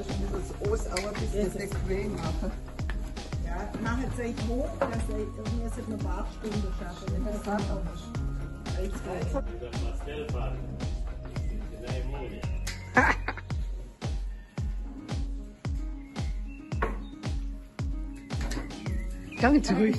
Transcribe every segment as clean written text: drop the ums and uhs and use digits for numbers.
musst du das Ost auch ein bisschen bequem machen. Ja, nachher zeigt hoch, dass wir jetzt noch ein paar Stunden schaffen. Wenn das dann auch ist. Gang zurück.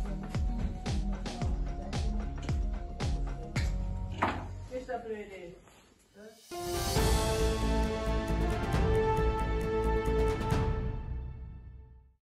Ist das blöd?